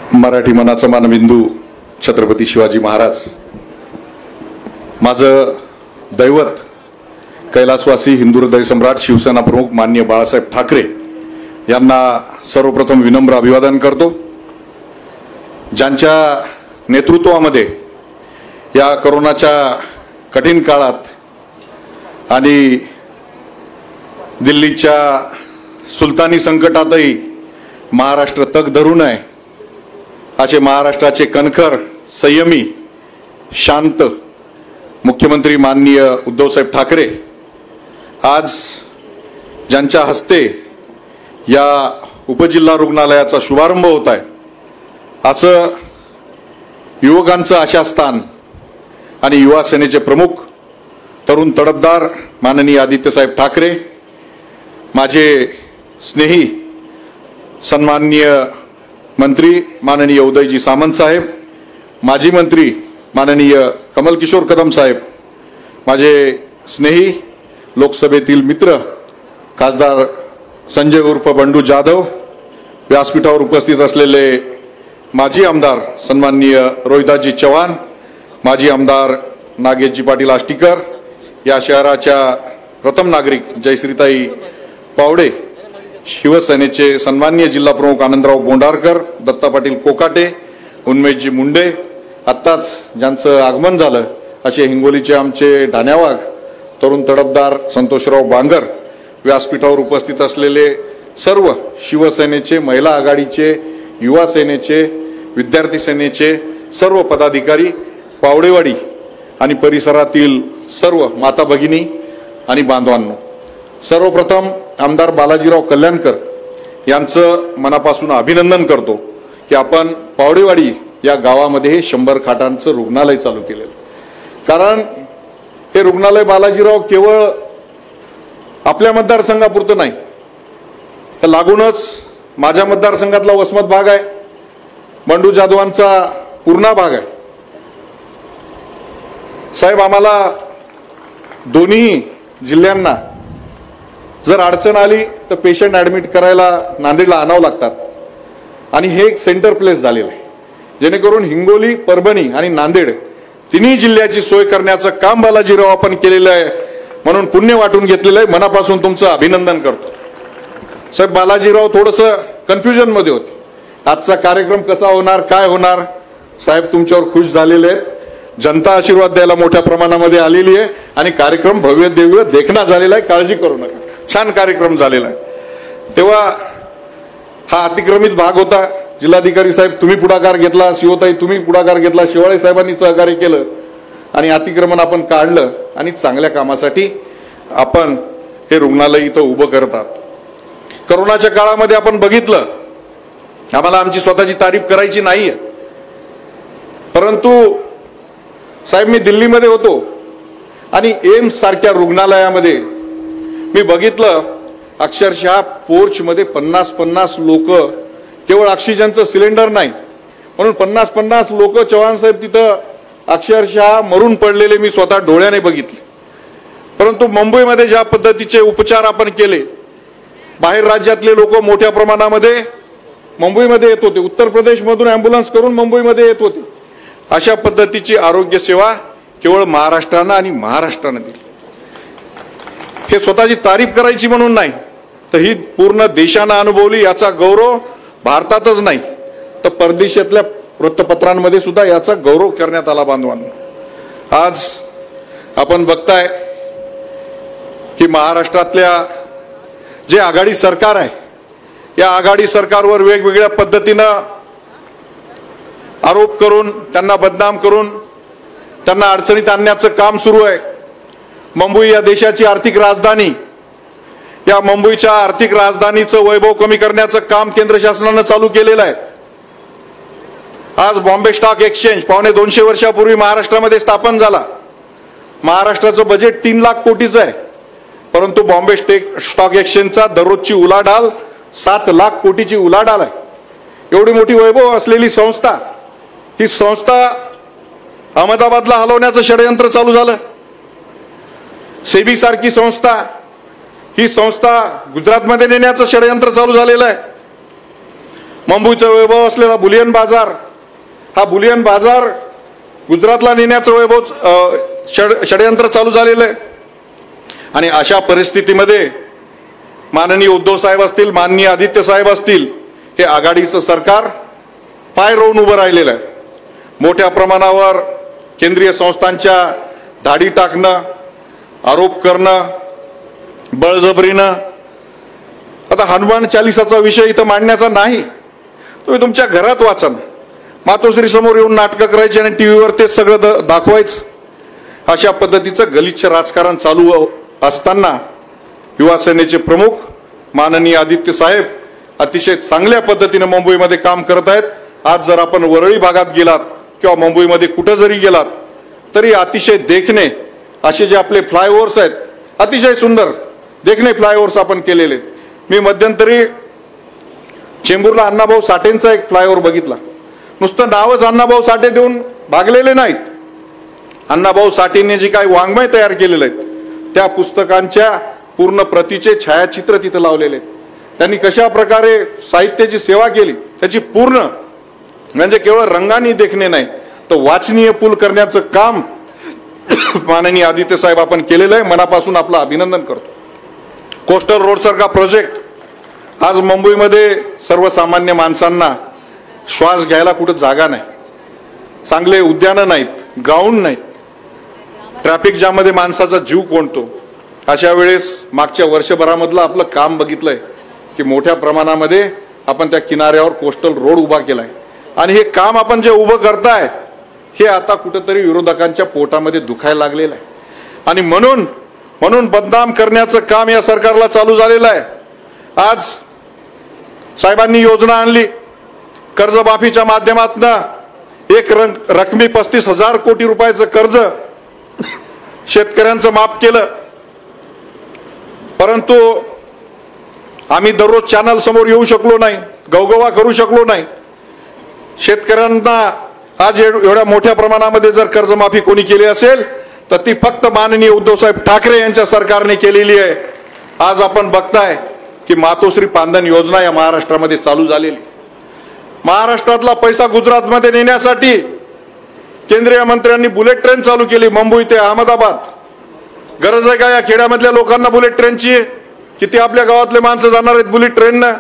मराठी मनाचा मानबिंदू छत्रपती शिवाजी महाराज, माझं दैवत कैलासवासी हिंदू हृदय सम्राट शिवसेना प्रमुख माननीय बाळासाहेब ठाकरे यांना सर्वप्रथम विनम्र अभिवादन करतो। ज्यांच्या नेतृत्वामध्ये या कोरोनाच्या कठीण काळात आणि दिल्लीच्या सुलतानी संकटातही महाराष्ट्र तग धरून आहे असे महाराष्ट्राचे कणखर, संयमी, शांत मुख्यमंत्री माननीय उद्धवसाहेब ठाकरे आज ज्यांच्या हस्ते या उपजिल्हा रुग्णालयाचा शुभारंभ होत आहे, असं युवकांचं आशास्थान आणि युवा सेनेचे प्रमुख तरुण तडफदार माननीय आदित्यसाहेब ठाकरे, माझे स्नेही सन्माननीय मंत्री माननीय उदयजी सामंत साहेब, माजी मंत्री माननीय कमल किशोर कदम साहेब, माझे स्नेही लोकसभेतील मित्र खासदार संजय उर्फ बंडू जाधव, व्यासपीठावर उपस्थित असलेले माजी आमदार सन्माननीय रोहिदासजी चव्हाण, माजी आमदार नागेशजी पाटील आष्टीकर, या शहराच्या प्रथम नागरिक जयश्रीताई पावडे, शिवसेनेचे सन्माननीय जिल्हा प्रमुख आनंदराव बोंडारकर, दत्ता पाटील कोकाटे, उन्मेशजी मुंडे, आत्ताच ज्यांचं आगमन झालं असे हिंगोलीचे आमचे ढाण्यावाघ तरुण तडफदार संतोषराव बांगर, व्यासपीठावर उपस्थित असलेले सर्व शिवसेनेचे, महिला आघाडीचे, युवा सेनेचे, विद्यार्थी सेनेचे सर्व पदाधिकारी, पावडेवाडी आणि परिसरातील सर्व माता भगिनी आणि बांधवांनो, सर्वप्रथम आमदार बालाजीराव कल्याणकर यांचं मनापासून अभिनंदन करतो की आपण पावडेवाडी या गावामध्ये 100 खाटांचं रुग्णालय चालू केलेलं। कारण हे रुग्णालय बालाजीराव केवळ आपल्या मतदारसंघापुरतं नाही, तर लागूनच माझ्या मतदारसंघातला वसमत भाग आहे, बंडू जाधवांचा पूर्णा भाग आहे। साहेब, आम्हाला दोन्ही जिल्ह्यांना जर अडचण आली तर पेशंट ऍडमिट करायला नांदेडला आणावं लागतात आणि हे एक सेंटर प्लेस झालेलं आहे, जेणेकरून हिंगोली, परभणी आणि नांदेड तिन्ही जिल्ह्याची सोय करण्याचं काम बालाजीराव आपण केलेलं आहे, म्हणून पुण्य वाटून घेतलेलं आहे। मनापासून तुमचं अभिनंदन करतो। साहेब, बालाजीराव थोडंसं कन्फ्युजन मध्ये होते, आजचा कार्यक्रम कसा होणार, काय होणार। साहेब, तुमच्यावर खुश झालेले आहेत, जनता आशीर्वाद द्यायला मोठ्या प्रमाणामध्ये आलेली आहे आणि कार्यक्रम भव्य दिव्य देखणा झालेला आहे, काळजी करू नका, छान कार्यक्रम झालेला आहे। तेव्हा हा अतिक्रमित भाग होता, जिल्हाधिकारी साहेब तुम्ही पुढाकार घेतला, शिवताई तुम्ही पुढाकार घेतला, शिवाळे साहेबांनी सहकार्य केलं आणि अतिक्रमण आपण काढलं आणि चांगल्या कामासाठी आपण हे रुग्णालय इथं उभं करतात। कोरोनाच्या काळामध्ये आपण बघितलं, आम्हाला आमची स्वतःची तारीफ करायची नाहीये, परंतु साहेब मी दिल्लीमध्ये होतो आणि एम्स सारख्या रुग्णालयामध्ये मी बघितलं, अक्षरशः पोर्च मध्ये 50-50 लोक, केवळ ऑक्सिजनचं सिलेंडर नाही म्हणून 50-50 लोक चव्हाण साहेब तिथं अक्षरशः मरून पडलेले मी स्वतः डोळ्याने बघितले। परंतु मुंबईमध्ये ज्या पद्धतीचे उपचार आपण केले, बाहेर राज्यातले लोक मोठ्या प्रमाणामध्ये मुंबईमध्ये येत होते, उत्तर प्रदेशमधून ॲम्ब्युलन्स करून मुंबईमध्ये येत होते, अशा पद्धतीची आरोग्य सेवा केवळ महाराष्ट्रानं आणि महाराष्ट्रानं दिली। हे स्वतःची तारीफ करायची म्हणून नाही, तर ही पूर्ण देशानं अनुभवली, याचा गौरव भारतातच नाही तर परदेशातल्या वृत्तपत्रांमध्ये सुद्धा याचा गौरव करण्यात आला। बांधवांनो, आज आपण बघताय की महाराष्ट्रातल्या जे आघाडी सरकार आहे, या आघाडी सरकारवर वेगवेगळ्या पद्धतीनं आरोप करून, त्यांना बदनाम करून, त्यांना अडचणीत आणण्याचं काम सुरू आहे। मुंबई या देशाची आर्थिक राजधानी, या मुंबईच्या आर्थिक राजधानीचं वैभव कमी करण्याचं काम केंद्र शासनानं चालू केलेलं आहे। आज बॉम्बे स्टॉक एक्सचेंज 250 वर्षापूर्वी महाराष्ट्रामध्ये स्थापन झाला। महाराष्ट्राचं बजेट 3 लाख कोटीचं आहे, परंतु बॉम्बे स्टॉक एक्सचेंजचा दररोजची उलाढाल 7 लाख कोटीची उलाढाल आहे। एवढी मोठी वैभव असलेली संस्था, ही संस्था अहमदाबादला हलवण्याचं षडयंत्र चालू झालं। सेबी सारखी संस्था, ही संस्था गुजरातमध्ये नेण्याचं षडयंत्र चालू झालेलं आहे। मुंबईचा वैभव असलेला बुलियन बाजार, हा बुलियन बाजार गुजरातला नेण्याचं वैभव षडयंत्र चालू झालेलं आहे. आणि अशा परिस्थितीमध्ये माननीय उद्धव साहेब असतील, माननीय आदित्य साहेब असतील, हे आघाडीचं सरकार पाय रोवून उभं राहिलेलं आहे. मोठ्या प्रमाणावर केंद्रीय संस्थांच्या धाडी टाकणं, आरोप करणं, बळजबरीनं. आता हनुमान चालिसाचा विषय इथं मांडण्याचा नाही, तुम्ही तुमच्या घरात वाचा. मातोश्री समोर येऊन नाटकं करायची आणि टीव्हीवर तेच सगळं दाखवायचं. अशा पद्धतीचं गलिच्छ राजकारण चालू असताना युवा सेनेचे प्रमुख माननीय आदित्य साहेब अतिशय चांगल्या पद्धतीने मुंबईमध्ये काम करत आहेत. आज जर आपण वरळी भागात गेलात किंवा मुंबईमध्ये कुठं जरी गेलात तरी अतिशय देखणे असे जे आपले फ्लायओव्हर्स आहेत, अतिशय सुंदर देखणे फ्लायओव्हर्स आपण केलेले. मी मध्यंतरी चेंबूरला अण्णाभाऊ साठेंचा एक फ्लायओव्हर बघितला. नुसतं नावच अण्णाभाऊ साठे देऊन भागलेले नाहीत. अण्णाभाऊ साठेंनी जे काही वाङ्मय तयार केलेले आहेत त्या पुस्तकांच्या पूर्ण प्रतीचे छायाचित्र तिथे लावलेले आहेत. त्यांनी कशा प्रकारे साहित्याची सेवा केली त्याची पूर्ण, म्हणजे केवळ रंगाने देखणे नाही तर वाचनीय पूल करण्याचं काम माननीय आदित्य साहेब आपण केलेलं आहे. मनापासून आपलं अभिनंदन करतो. कोस्टल रोड सारखा प्रोजेक्ट आज मुंबईमध्ये सर्वसामान्य माणसांना श्वास घ्यायला कुठं जागा नाही, चांगले उद्यानं नाहीत, ग्राउंड नाहीत, ट्रॅफिक जाममध्ये माणसाचा जीव कोंडतो. अशा वेळेस मागच्या वर्षभरामधलं आपलं काम बघितलंय की मोठ्या प्रमाणामध्ये आपण त्या किनाऱ्यावर कोस्टल रोड उभा केलाय. आणि हे काम आपण जे उभं करताय हे आता कुठंतरी विरोधकांच्या पोटामध्ये दुखायला लागलेलं आहे. आणि म्हणून बदनाम करण्याचं काम या सरकारला चालू झालेलं आहे. आज साहेबांनी योजना आणली, कर्जमाफीच्या माध्यमातून एक रकमी 35,000 कोटी रुपयाचं कर्ज शेतकऱ्यांचं माफ केलं. परंतु आम्ही दररोज चॅनल समोर येऊ शकलो नाही, गवगवा करू शकलो नाही. शेतकऱ्यांना आज एवढ्या मोठ्या प्रमाणामध्ये जर कर्जमाफी कोणी केली असेल तर ती फक्त माननीय उद्धवसाहेब ठाकरे यांच्या सरकारने केलेली आहे. आज आपण बघताय की मातोश्री पांधन योजना या महाराष्ट्रामध्ये चालू झालेली. महाराष्ट्रातला पैसा गुजरातमध्ये नेण्यासाठी केंद्रीय मंत्र्यांनी बुलेट ट्रेन चालू केली मुंबई ते अहमदाबाद. गरज आहे का या खेड्यामधल्या लोकांना बुलेट ट्रेनची? किती आपल्या गावातले माणसं जाणार आहेत बुलेट ट्रेननं?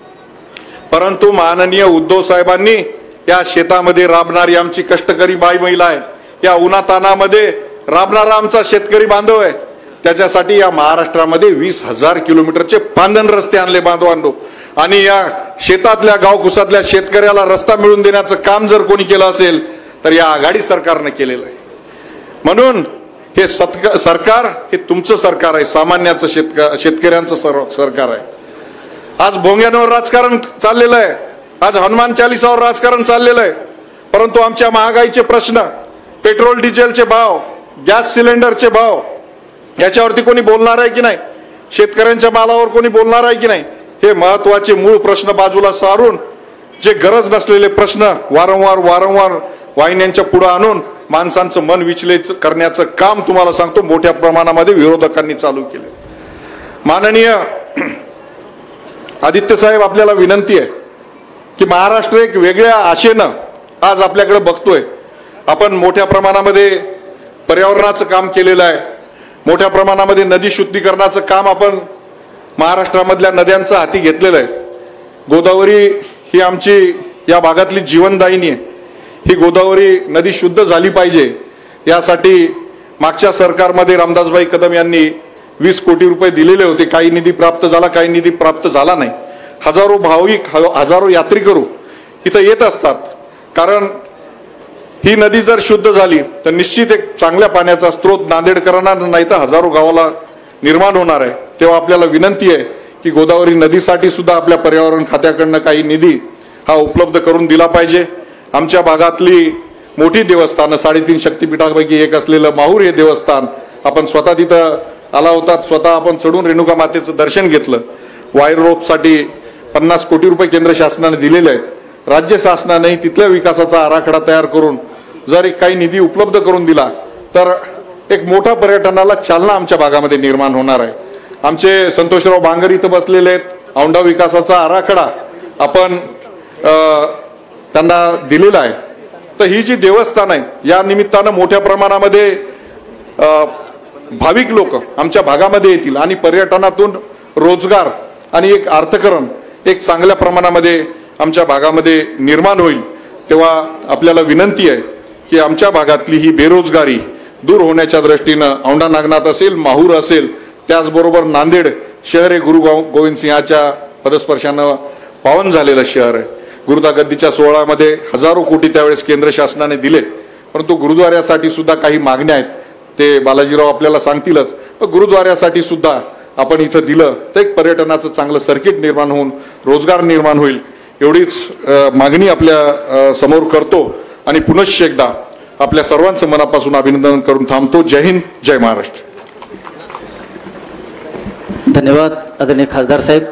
परंतु माननीय उद्धव साहेबांनी या शेतामध्ये राबणारी आमची कष्टकरी बाई महिला आहे, या उन्हातानामध्ये राबणारा आमचा शेतकरी बांधव आहे, त्याच्यासाठी या महाराष्ट्रामध्ये 20,000 किलोमीटरचे पांधन रस्ते आणले बांधवांनो. आणि या शेतातल्या गावकुसातल्या शेतकऱ्याला रस्ता मिळवून देण्याचं काम जर कोणी केलं असेल तर या आघाडी सरकारनं केलेलं आहे. म्हणून हे सरकार हे तुमचं सरकार आहे, सामान्याचं शेतकऱ्यांचं सरकार आहे. आज भोंग्यांवर राजकारण चाललेलं आहे, आज हनुमान चालिसावर राजकारण चाललेलं आहे. परंतु आमच्या महागाईचे प्रश्न, पेट्रोल डिझेलचे भाव, गॅस सिलेंडरचे भाव, याच्यावरती कोणी बोलणार आहे की नाही? शेतकऱ्यांच्या मालावर कोणी बोलणार आहे की नाही? हे महत्वाचे मूळ प्रश्न बाजूला सारून जे गरज नसलेले प्रश्न वारंवार वाहिन्यांच्या पुढे आणून माणसांचं मन विचलित करण्याचं काम तुम्हाला सांगतो मोठ्या प्रमाणामध्ये विरोधकांनी चालू केले. माननीय आदित्य साहेब, आपल्याला विनंती आहे की महाराष्ट्र एक वेगळ्या आशेनं आज आपल्याकडे बघतोय. आपण मोठ्या प्रमाणामध्ये पर्यावरणाचं काम केलेलं आहे, मोठ्या प्रमाणामध्ये नदी शुद्धीकरणाचं काम आपण महाराष्ट्रामधल्या नद्यांचं हाती घेतलेलं आहे. गोदावरी ही आमची या भागातली जीवनदायिनी आहे. ही गोदावरी नदी शुद्ध झाली पाहिजे यासाठी मागच्या सरकारमध्ये रामदासभाई कदम यांनी 20 कोटी रुपये दिलेले होते. काही निधी प्राप्त झाला, काही निधी प्राप्त झाला नाही. हजारो भाविक, हजारो यात्रेकरू इथं येत असतात. कारण ही नदी जर शुद्ध झाली तर निश्चित एक चांगल्या पाण्याचा स्रोत नांदेडकरांना नाही तर हजारो गावाला निर्माण होणार आहे. तेव्हा आपल्याला विनंती आहे की गोदावरी नदीसाठी सुद्धा आपल्या पर्यावरण खात्याकडनं काही निधी हा उपलब्ध करून दिला पाहिजे. आमच्या भागातली मोठी देवस्थानं, 3.5 शक्तिपीठापैकी एक असलेलं माहूर हे देवस्थान, आपण स्वतः तिथं आला होता, स्वतः आपण चढून रेणुका मातेचं दर्शन घेतलं. वायर रोपसाठी 50 कोटी रुपये केंद्र शासनाने दिलेले आहेत. राज्य शासनाने तिथल्या विकासाचा आराखडा तयार करून जर काही निधी उपलब्ध करून दिला तर एक मोठा पर्यटनाला चालना आमच्या भागामध्ये निर्माण होणार आहे. आमचे संतोषराव बांगर इथं बसलेले आहेत. औंढा विकासाचा आराखडा आपण त्यांना दिलेला आहे. तर ही जी देवस्थान आहे या निमित्तानं मोठ्या प्रमाणामध्ये भाविक लोक आमच्या भागामध्ये येतील आणि पर्यटनातून रोजगार आणि एक अर्थकरण एक चांगल्या प्रमाणामध्ये आमच्या भागामध्ये निर्माण होईल. तेव्हा आपल्याला विनंती आहे की आमच्या भागातली ही बेरोजगारी दूर होण्याच्या दृष्टीनं औंढा नागनाथ असेल, माहूर असेल, त्याचबरोबर नांदेड शहर हे गुरु गोविंद सिंहाच्या पदस्पर्शानं पावन झालेलं शहर आहे. गुरुदा गद्दीच्या सोहळ्यामध्ये हजारो कोटी त्यावेळेस केंद्र शासनाने दिले, परंतु गुरुद्वाऱ्यासाठी सुद्धा काही मागण्या आहेत, ते बालाजीराव आपल्याला सांगतीलच. गुरुद्वाऱ्यासाठी सुद्धा आपण इथं दिलं तर एक पर्यटनाचं चांगलं सर्किट निर्माण होऊन रोजगार निर्माण होईल. एवढीच मागणी आपल्या समोर करतो आणि पुनश्च एकदा आपल्या सर्वांचं मनापासून अभिनंदन करून थांबतो. जय हिंद, जय महाराष्ट्र. धन्यवाद आदरणीय खासदार साहेब.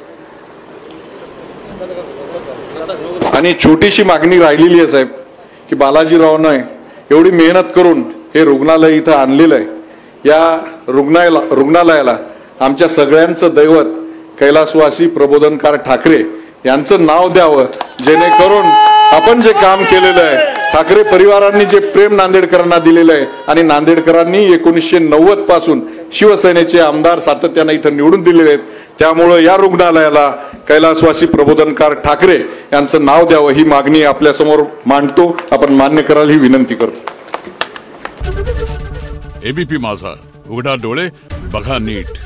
आणि छोटीशी मागणी राहिलेली आहे साहेब की बालाजीरावनं एवढी मेहनत करून हे रुग्णालय इथं आणलेलं आहे. या रुग्णालयाला आमच्या सगळ्यांचं दैवत कैलासवासी प्रबोधनकार ठाकरे यांचं नाव द्यावं, जेणेकरून आपण जे काम केलेलं आहे, ठाकरे परिवारांनी जे प्रेम नांदेडकरांना दिलेलं आहे आणि नांदेडकरांनी 1990 पासून शिवसेनेचे आमदार सातत्याने इथं निवडून दिलेले आहेत, त्यामुळे या रुग्णालयाला कैलासवासी प्रबोधनकार ठाकरे यांचं नाव द्यावं ही मागणी आपल्या समोर मांडतो. आपण मान्य कराल ही विनंती करतो. एबीपी माझा, उघडा डोळे बघा नीट.